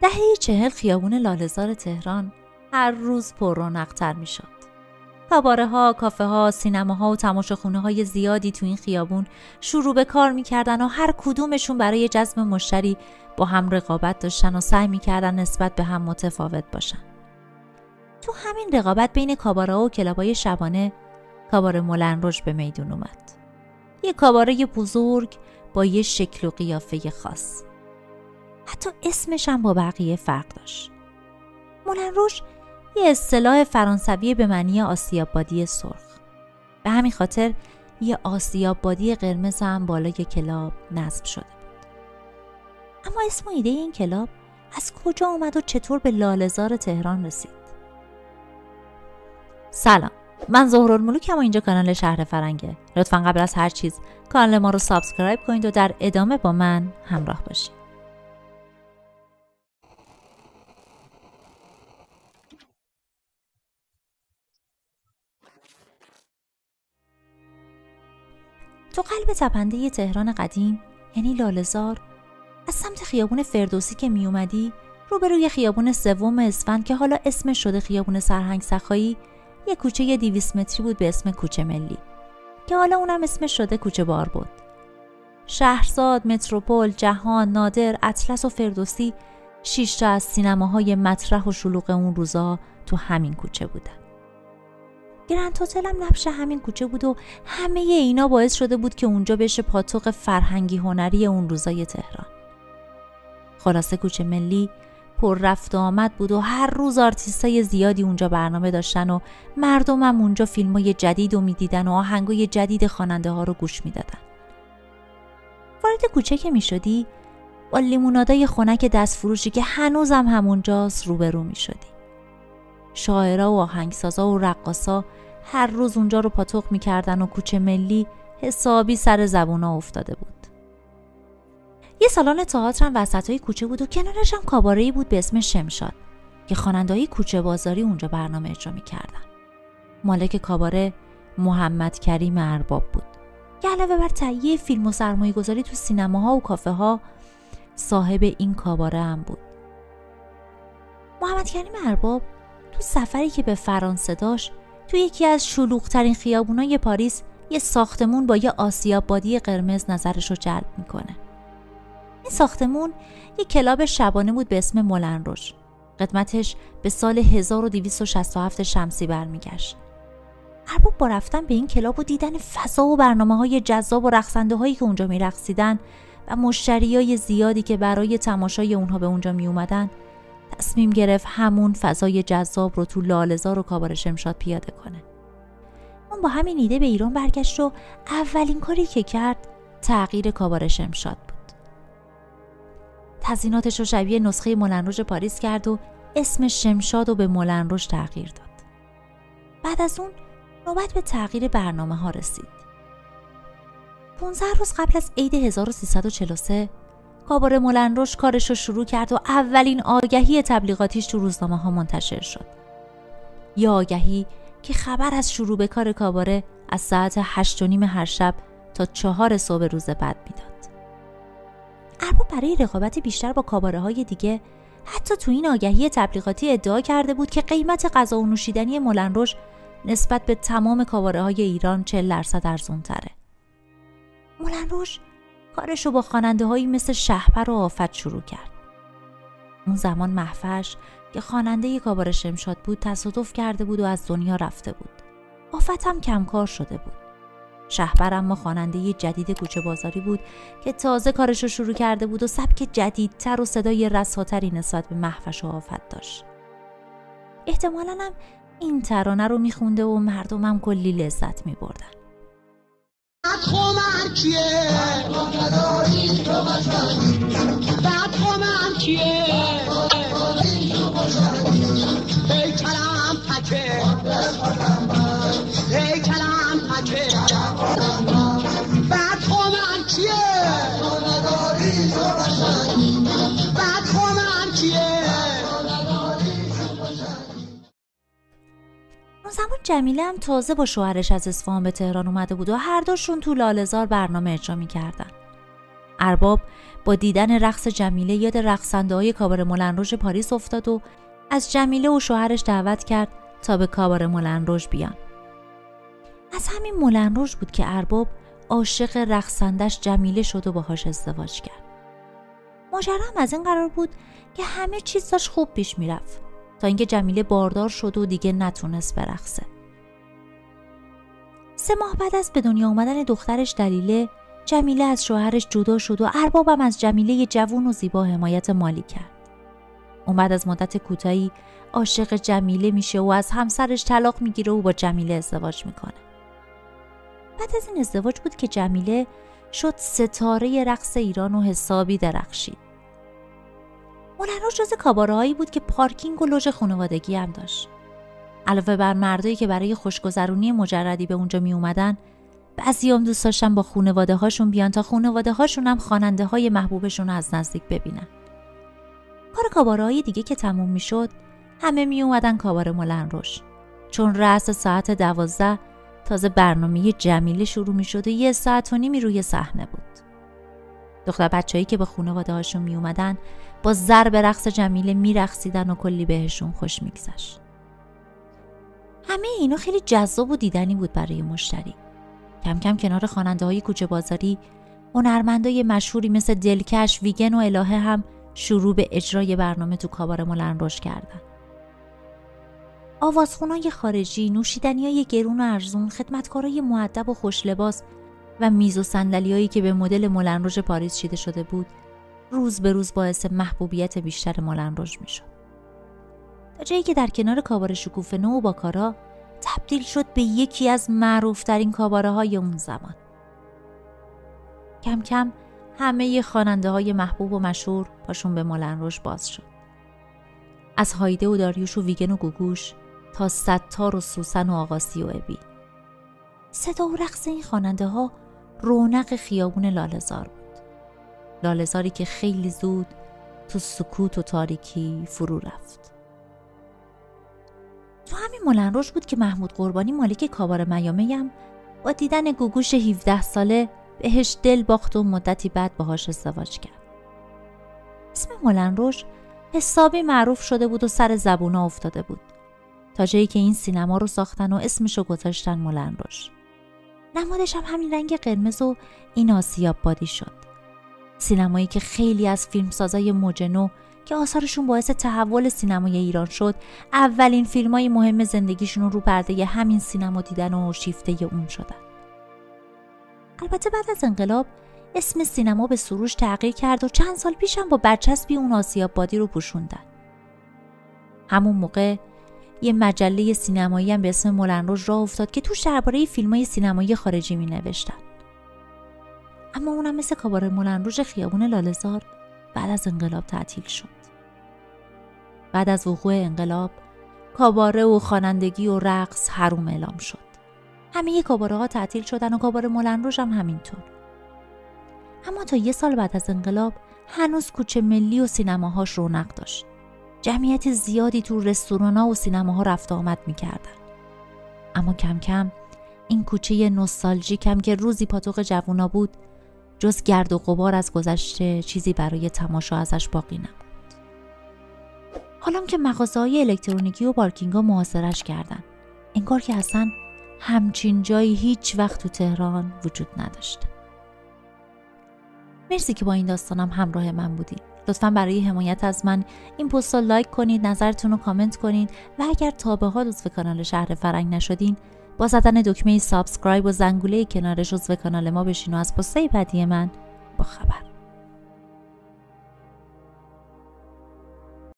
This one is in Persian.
دهه 40 خیابون لاله‌زار تهران هر روز پر رونق‌تر می‌شد. کاباره‌ها، کافه‌ها، سینماها و تماشاخونه‌های زیادی تو این خیابون شروع به کار می‌کردن و هر کدومشون برای جذب مشتری با هم رقابت داشتن و سعی می‌کردن نسبت به هم متفاوت باشن. تو همین رقابت بین کاباره‌ها و کلاب‌های شبانه، کاباره مولن رژ به میدون اومد. یه کاباره بزرگ با یه شکل و قیافه خاص. حتی اسمش هم با بقیه فرق داشت. مولن رژ یه اصطلاح فرانسوی به معنی آسیاب بادی سرخ. به همین خاطر یه آسیاب بادی قرمز هم بالای کلاب نصب شده بود. اما اسم و ایده این کلاب از کجا اومد و چطور به لاله‌زار تهران رسید؟ سلام، من زهرالملوکم و اینجا کانال شهر فرنگه. لطفاً قبل از هر چیز کانال ما رو سابسکرایب کنید و در ادامه با من همراه باشید. تو قلب تپنده تهران قدیم، یعنی لاله‌زار، از سمت خیابون فردوسی که می اومدی، روبروی خیابون سوم اسفند که حالا اسمش شده خیابون سرهنگ سخایی، یک کوچه 200 متری بود به اسم کوچه ملی که حالا اونم اسمش شده کوچه باربد. شهرزاد، متروپول، جهان، نادر، اطلس و فردوسی 6 تا از سینماهای مطرح و شلوغ اون روزا تو همین کوچه بودن. گرند هتل هم نبش همین کوچه بود و همه اینا باعث شده بود که اونجا بشه پاتوق فرهنگی هنری اون روزای تهران. خلاصه کوچه ملی پر رفت و آمد بود و هر روز آرتیستای زیادی اونجا برنامه داشتن و مردم هم اونجا فیلمای جدید رو میدیدن و آهنگای جدید خواننده ها رو گوش میدادن. وارد کوچه که میشدی با لیمونادای خنک دستفروشی که هنوزم همونجاست روبرو میشدی. شاعرها و آهنگسازا و رقاصا هر روز اونجا رو پاتوق میکردن و کوچه ملی حسابی سر زبونا افتاده بود. یه سالن تئاتر هم وسطای کوچه بود و کنارش هم کاباره‌ای بود به اسم شمشاد که خواننده‌های کوچه بازاری اونجا برنامه اجرا میکردن. مالک کاباره محمد کریم ارباب بود که علاوه بر تهیه فیلم و سرمایه‌گذاری تو سینماها و کافه‌ها صاحب این کاباره هم بود. محمد کریم ارباب تو سفری که به فرانسه داشت تو یکی از شلوغ‌ترین خیابونای پاریس یه ساختمون با یه آسیاب بادی قرمز نظرش رو جلب میکنه. این ساختمون یه کلاب شبانه بود به اسم مولن رژ. قدمتش به سال 1267 شمسی برمیگشت. ارباب با رفتن به این کلاب و دیدن فضا و برنامه‌های جذاب و رقصنده هایی که اونجا میرقصیدن و مشتریای زیادی که برای تماشای اونها به اونجا می اومدن، تصمیم گرفت همون فضای جذاب رو تو لاله‌زار و کاباره شمشاد پیاده کنه. اون با همین ایده به ایران برگشت و اولین کاری که کرد تغییر کاباره شمشاد بود. تزییناتش رو شبیه نسخه مولن رژ پاریس کرد و اسم شمشاد رو به مولن رژ تغییر داد. بعد از اون نوبت به تغییر برنامه ها رسید. 15 روز قبل از عید 1343 کاباره مولن رژ کارش رو شروع کرد و اولین آگهی تبلیغاتیش تو روزنامه ها منتشر شد. یه آگهی که خبر از شروع به کار کاباره از ساعت 8:30 هر شب تا 4 صبح روز بعد میداد. ارباب برای رقابت بیشتر با کاباره‌های دیگه حتی تو این آگهی تبلیغاتی ادعا کرده بود که قیمت غذا و نوشیدنی مولن رژ نسبت به تمام کاباره‌های ایران 40% ارزان‌تره. مولن رژ کارشو با خواننده‌هایی مثل شهپر و آفت شروع کرد. اون زمان مهوش که خواننده کاباره شمشاد بود تصادف کرده بود و از دنیا رفته بود. آفت هم کمکار شده بود. شهپر اما خواننده جدید کوچه بازاری بود که تازه کارشو شروع کرده بود و سبک جدیدتر و صدای رساتری نسبت به مهوش و آفت داشت. احتمالاً هم این ترانه رو میخونده و مردم هم کلی لذت میبردن. اون زمان جمیله هم تازه با شوهرش از اصفهان به تهران اومده بود و هر دوشون تو لاله‌زار برنامه اجرا می‌کردن. ارباب با دیدن رقص جمیله یاد رقصنده‌های کاباره مولن روژ پاریس افتاد و از جمیله و شوهرش دعوت کرد تا به کاباره مولن روژ بیان. از همین مولن روژ بود که ارباب عاشق رقصندش جمیله شد و باهاش ازدواج کرد. ماجرا هم از این قرار بود که همه چیز داشت خوب پیش میرفت تا اینکه جمیله باردار شد و دیگه نتونست برقصه. 3 ماه بعد از به دنیا اومدن دخترش دلیله، جمیله از شوهرش جدا شد و اربابم از جمیله جوون و زیبا حمایت مالی کرد. اون بعد از مدت کوتاهی عاشق جمیله میشه و از همسرش طلاق میگیره و با جمیله ازدواج میکنه. بعد از این ازدواج بود که جمیله شد ستاره رقص ایران و حسابی درخشید. مولن روژ جز کاباره‌هایی بود که پارکینگ و لوژ خانوادگی هم داشت. علاوه بر مردایی که برای خوشگذرونی مجردی به اونجا می اومدن، بعضیام دوست داشتن با خانواده هاشون بیان تا خانواده هاشون هم خواننده های محبوبشون رو از نزدیک ببینن. کار کاباره‌های دیگه که تموم می شد، همه می اومدن کاباره مولن روژ، چون رأس ساعت 12 تازه برنامه جمیله شروع می شد و 1.5 ساعت روی صحنه بود. دختر بچه‌ای که به خانواده هاشون می اومدن با ضرب رقص جمیله می رقصیدن و کلی بهشون خوش می گذشت. همه اینو خیلی جذاب و دیدنی بود برای مشتری. کم کم کنار خواننده‌های کوچه بازاری، هنرمندای مشهوری مثل دلکش، ویگن و الهه هم شروع به اجرای برنامه تو کاباره مولن روژ کردن. آوازخونای خارجی، نوشیدنیای گرون و ارزون، خدمتکارای مؤدب و خوش لباس و میز و صندلیایی که به مدل مولن روژ پاریس چیده شده بود، روز به روز باعث محبوبیت بیشتر مولن روژ میشد. تا جایی که در کنار کاباره شکوفه نو و باکارا تبدیل شد به یکی از معروفترین کاباره های اون زمان. کم کم همه خواننده های محبوب و مشهور پاشون به مولن روژ باز شد. از هایده و داریوش و ویگن و گوگوش تا ستار و سوسن و آقاسی و ابی. صدا و رقص این خواننده ها رونق خیابون لاله‌زار بود. لاله‌زاری که خیلی زود تو سکوت و تاریکی فرو رفت. تو همین مولن روژ بود که محمود قربانی مالک کاباره میامی هم با دیدن گوگوش 17 ساله بهش دل باخت و مدتی بعد باهاش ازدواج کرد. اسم مولن روژ حسابی معروف شده بود و سر زبونا افتاده بود، تا جایی که این سینما رو ساختن و اسمشو گذاشتن مولن روژ. نمادش هم همین رنگ قرمز و این آسیاب بادی شد. سینمایی که خیلی از فیلمسازای موج نو که آثارشون باعث تحول سینمای ایران شد، اولین فیلمای مهم زندگیشون رو پرده همین سینما دیدن و شیفته اون شدن. البته بعد از انقلاب اسم سینما به سروش تغییر کرد و چند سال پیش هم با برچسبی اون آسیاب بادی رو پوشوندن. همون موقع یه مجله سینمایی هم به اسم مولن روژ راه افتاد که توش درباره فیلمای سینمایی خارجی می نوشتن. اما اونم مثل کاباره مولن روژ خیابون لاله‌زار بعد از انقلاب تعطیل شد. بعد از وقوع انقلاب، کاباره و خوانندگی و رقص حروم اعلام شد. همه کاباره ها تعطیل شدن و کاباره مولن روژ هم همینطور. اما تا 1 سال بعد از انقلاب هنوز کوچه ملی و سینماهاش رونق داشت. جمعیت زیادی تو رستورانا و سینماها رفت و آمد می‌کردن. اما کم کم این کوچه نوستالژیک هم که روزی پاتوق جوونا بود، جز گرد و غبار از گذشته چیزی برای تماشا ازش باقی نبود. حالا که مغازه‌های الکترونیکی و پارکینگ‌ها محاصره‌اش کردن، انگار که اصلا همچین جایی هیچ وقت تو تهران وجود نداشته. مرسی که با این داستانم همراه من بودید. لطفاً برای حمایت از من این پست رو لایک کنید، نظرتون رو کامنت کنید و اگر تا به حال عضو کانال شهر فرنگ نشدین، با زدن دکمه سابسکرایب و زنگوله کنارش عضو کانال ما بشین و از پست‌های بعدی من با خبر.